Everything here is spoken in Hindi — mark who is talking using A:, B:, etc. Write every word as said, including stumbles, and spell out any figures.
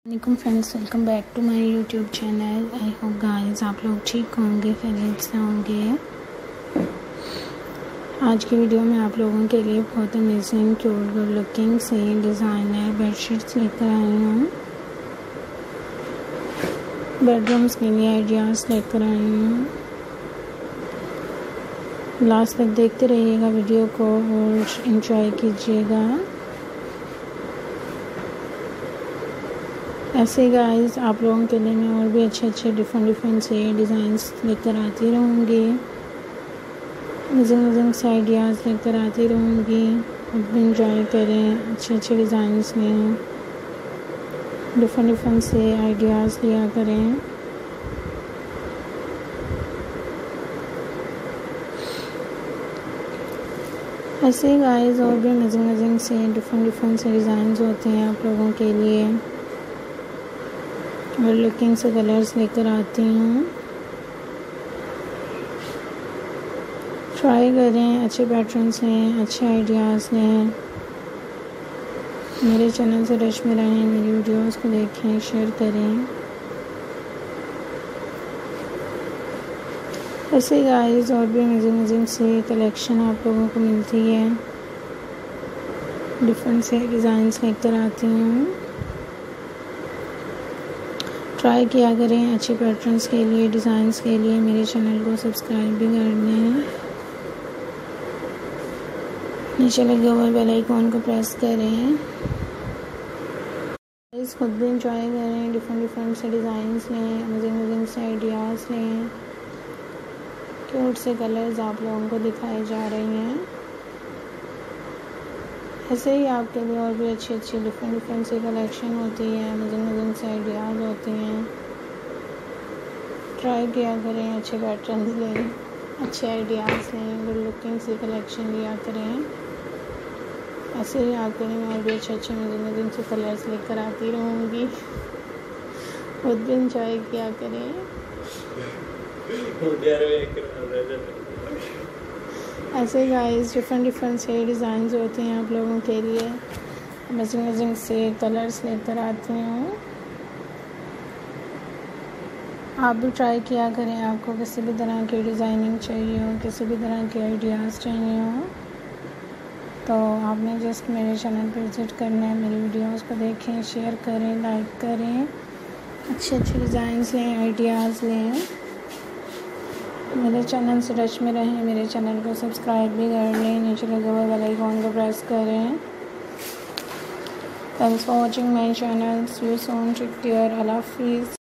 A: वालेकुम friends, welcome back to my YouTube channel. I hope guys आप लोग ठीक होंगे, खैरियत से होंगे। आज की वीडियो में आप लोगों के लिए बहुत अमेजिंग क्यूट गुड लुकिंग से डिज़ाइनर बेडशीट्स लेकर आई हूँ। बेडरूम्स के लिए आइडियाज़ लेकर आई हूँ। लास्ट तक देखते रहिएगा वीडियो को और एंजॉय कीजिएगा। ऐसे गाइस आप लोगों के लिए मैं और भी अच्छे अच्छे डिफरेंट डिफरेंट से डिज़ाइंस लेकर आती रहूँगी, मज़े मज़े से आइडियाज़ लेकर आती रहूँगी। आप भी इंजॉय करें, अच्छे अच्छे डिज़ाइंस में डिफरेंट डिफरेंट से आइडियाज़ लिया करें। ऐसे गाइस और भी मज़े मज़े से डिफरेंट डिफरेंट से डिज़ाइंस होते हैं आप लोगों के लिए, और लुकिंग से कलर्स लेकर आती हूँ। ट्राई करें, अच्छे पैटर्न्स हैं, अच्छे आइडियाज़ हैं। मेरे चैनल से टच में रहें, मेरी वीडियोस को देखें, शेयर करें। ऐसे गाइस और भी मज़े मज़े से कलेक्शन आप लोगों को मिलती है, डिफरेंट से डिज़ाइंस लेकर आती हूँ। ट्राई किया करें, अच्छे पैटर्न्स के लिए, डिज़ाइंस के लिए मेरे चैनल को सब्सक्राइब भी करना है। नीचे लगे हुए बेल आइकॉन को प्रेस करें। इस खुद भी इंजॉय करें, डिफरेंट डिफरेंट से डिज़ाइंस लें, मज़े मज़े से आइडियाज़ लें। क्यूट से कलर्स आप लोगों को दिखाए जा रहे हैं। ऐसे ही आपके लिए और भी अच्छी अच्छी डिफरेंट डिफरेंट सी कलेक्शन होती है, मज़े मज़े से आइडियाज़ होते हैं। ट्राई किया करें, अच्छे पैटर्न्स लें, अच्छे आइडियाज़ लें, गुड लुकिंग सी कलेक्शन लिया करें। ऐसे ही आपके लिए और भी अच्छे अच्छे मज़े मज़े से कलर्स लेकर आती रहूँगी। खुद भी इंजॉय किया करें। ऐसे गाइस डिफरेंट डिफरेंट से डिज़ाइंस होते हैं आप लोगों के लिए, मज़े मज़े से कलर्स लेकर आती हूँ। आप भी ट्राई किया करें। आपको किसी भी तरह की डिज़ाइनिंग चाहिए हो, किसी भी तरह के आइडियाज़ चाहिए हो, तो आपने जस्ट मेरे चैनल पर विजिट करना है। मेरी वीडियोस को देखें, शेयर करें, लाइक करें, अच्छे अच्छे डिज़ाइंस लें, आइडियाज़ लें। मेरे चैनल से टच में रहें, मेरे चैनल को सब्सक्राइब भी कर लें, नीचे लगे हुए बेल आइकॉन को प्रेस करें। Thanks for watching my channel. See you soon, take care, अल्लाह हाफिज़।